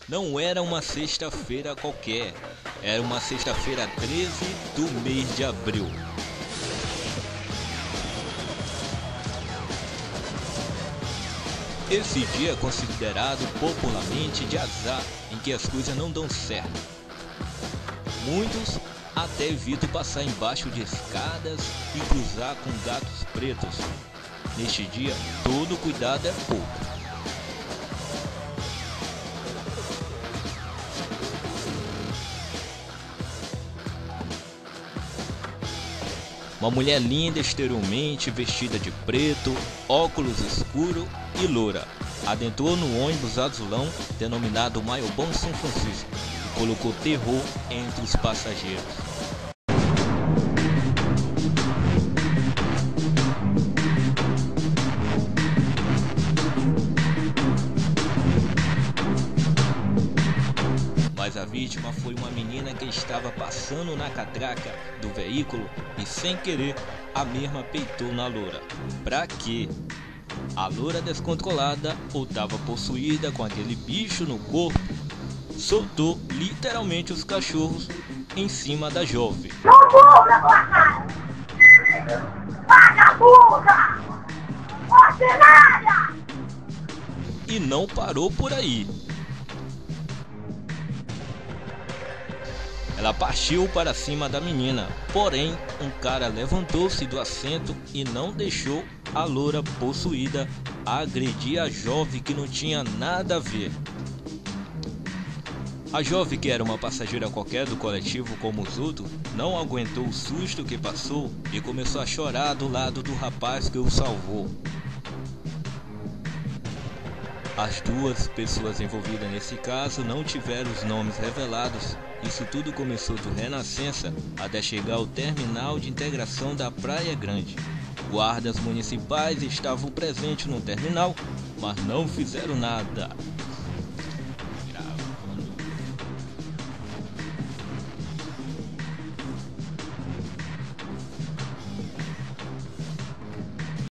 Não era uma sexta-feira qualquer, era uma sexta-feira 13 do mês de abril. Esse dia é considerado popularmente de azar, em que as coisas não dão certo. Muitos até evitam passar embaixo de escadas e cruzar com gatos pretos. Neste dia, todo cuidado é pouco. Uma mulher linda exteriormente, vestida de preto, óculos escuros e loura, adentrou no ônibus azulão denominado Maiobão São Francisco e colocou terror entre os passageiros. Mas a vítima foi uma menina que estava passando na catraca do veículo e, sem querer, a mesma peitou na loura. Pra quê? A loura, descontrolada ou estava possuída com aquele bicho no corpo, soltou literalmente os cachorros em cima da jovem. Vagabunda! Ordinária! E não parou por aí. Ela partiu para cima da menina, porém um cara levantou-se do assento e não deixou a loura possuída agredir a jovem que não tinha nada a ver. A jovem, que era uma passageira qualquer do coletivo como os outros, não aguentou o susto que passou e começou a chorar do lado do rapaz que o salvou. As duas pessoas envolvidas nesse caso não tiveram os nomes revelados. Isso tudo começou do Renascença até chegar ao terminal de integração da Praia Grande. Guardas municipais estavam presentes no terminal, mas não fizeram nada.